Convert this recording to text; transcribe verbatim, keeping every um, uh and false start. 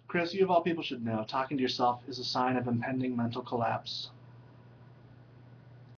Chris, you of all people should know, talking to yourself is a sign of impending mental collapse.